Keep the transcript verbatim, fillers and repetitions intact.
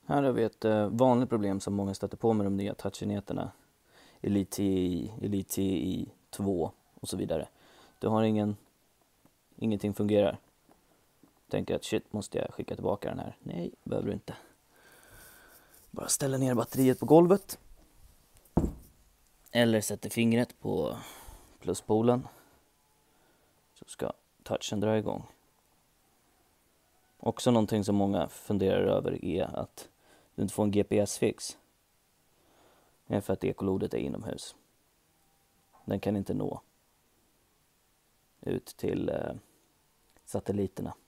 Här har vi ett eh, vanligt problem som många stöter på med de nya touchenheterna. Elite T I, Elite T I två och så vidare. Du har ingen, ingenting fungerar. Tänker att shit, måste jag skicka tillbaka den här? Nej, behöver du inte. Bara ställa ner batteriet på golvet. Eller sätter fingret på pluspolen. Så ska touchen dra igång. Också någonting som många funderar över är att du inte får en G P S-fix. Det är för att ekolodet är inomhus. Den kan inte nå ut till eh, satelliterna.